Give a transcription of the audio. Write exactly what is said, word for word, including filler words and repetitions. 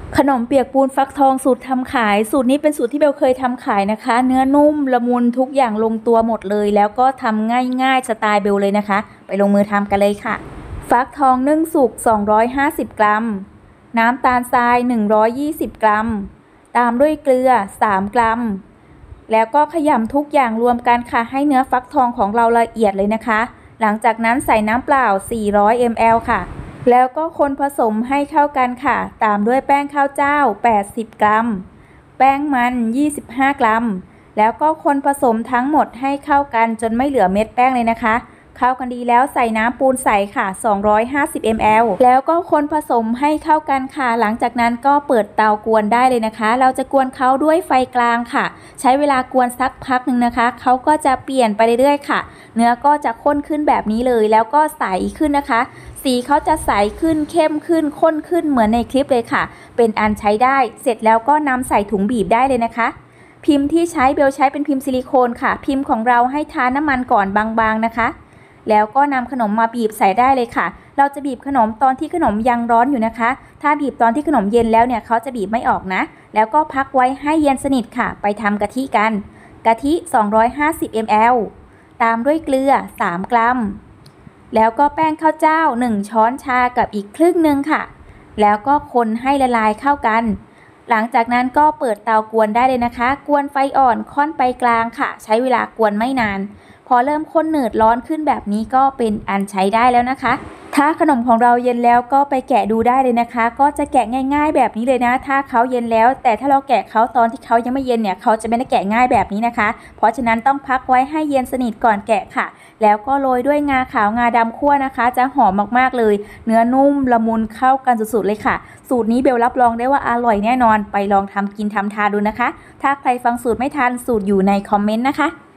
ขนมเปียกปูนฟักทองสูตรทำขายสูตรนี้เป็นสูตรที่เบลเคยทำขายนะคะเนื้อนุ่มละมุนทุกอย่างลงตัวหมดเลยแล้วก็ทำง่ายๆสไตล์เบลเลยนะคะไปลงมือทำกันเลยค่ะฟักทองนึ่งสุกสองร้อยห้าสิบกรัมน้ำตาลทรายหนึ่งร้อยยี่สิบกรัมตามด้วยเกลือสามกรัมแล้วก็ขยำทุกอย่างรวมกันค่ะให้เนื้อฟักทองของเราละเอียดเลยนะคะหลังจากนั้นใส่น้ำเปล่าสี่ร้อยมิลลิลิตร ค่ะแล้วก็คนผสมให้เข้ากันค่ะตามด้วยแป้งข้าวเจ้าแปดสิบกรัมแป้งมันยี่สิบห้ากรัมแล้วก็คนผสมทั้งหมดให้เข้ากันจนไม่เหลือเม็ดแป้งเลยนะคะเข้ากันดีแล้วใส่น้ำปูนใสค่ะสองร้อยห้าสิบมิลลิลิตร แล้วก็คนผสมให้เข้ากันค่ะหลังจากนั้นก็เปิดเตากวนได้เลยนะคะเราจะกวนเขาด้วยไฟกลางค่ะใช้เวลากวนสักพักหนึ่งนะคะเขาก็จะเปลี่ยนไปเรื่อยๆค่ะเนื้อก็จะข้นขึ้นแบบนี้เลยแล้วก็ใสขึ้นนะคะสีเขาจะใสขึ้นเข้มขึ้นข้นขึ้นเหมือนในคลิปเลยค่ะเป็นอันใช้ได้เสร็จแล้วก็นำใส่ถุงบีบได้เลยนะคะพิมพ์ที่ใช้เบลใช้เป็นพิมพ์ซิลิโคนค่ะพิมพ์ของเราให้ทาน้ำมันก่อนบางๆนะคะแล้วก็นำขนมมาบีบใส่ได้เลยค่ะเราจะบีบขนมตอนที่ขนมยังร้อนอยู่นะคะถ้าบีบตอนที่ขนมเย็นแล้วเนี่ยเขาจะบีบไม่ออกนะแล้วก็พักไว้ให้เย็นสนิทค่ะไปทำกะทิกันกะทิสองร้อยห้าสิบมิลลิลิตร ตามด้วยเกลือสามกรัมแล้วก็แป้งข้าวเจ้าหนึ่งช้อนชากับอีกครึ่งหนึ่งค่ะแล้วก็คนให้ละลายเข้ากันหลังจากนั้นก็เปิดเตากวนได้เลยนะคะกวนไฟอ่อนค่อนไปกลางค่ะใช้เวลากวนไม่นานพอเริ่มข้นหนืดร้อนขึ้นแบบนี้ก็เป็นอันใช้ได้แล้วนะคะถ้าขนมของเราเย็นแล้วก็ไปแกะดูได้เลยนะคะก็จะแกะง่ายๆแบบนี้เลยนะถ้าเขาเย็นแล้วแต่ถ้าเราแกะเขาตอนที่เขายังไม่เย็นเนี่ยเขาจะไม่ได้แกะง่ายแบบนี้นะคะเพราะฉะนั้นต้องพักไว้ให้เย็นสนิทก่อนแกะค่ะแล้วก็โรยด้วยงาขาวงาดำคั่วนะคะจะหอมมากๆเลยเนื้อนุ่มละมุนเข้ากันสุดๆเลยค่ะสูตรนี้เบลรับรองได้ว่าอร่อยแน่นอนไปลองทำกินทำทานดูนะคะถ้าใครฟังสูตรไม่ทันสูตรอยู่ในคอมเมนต์นะคะ